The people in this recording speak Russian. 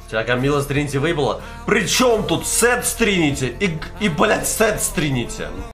Тебя Камила с Тринити выебала? Причем тут Сет с Тринити и блядь, Сет с Тринити?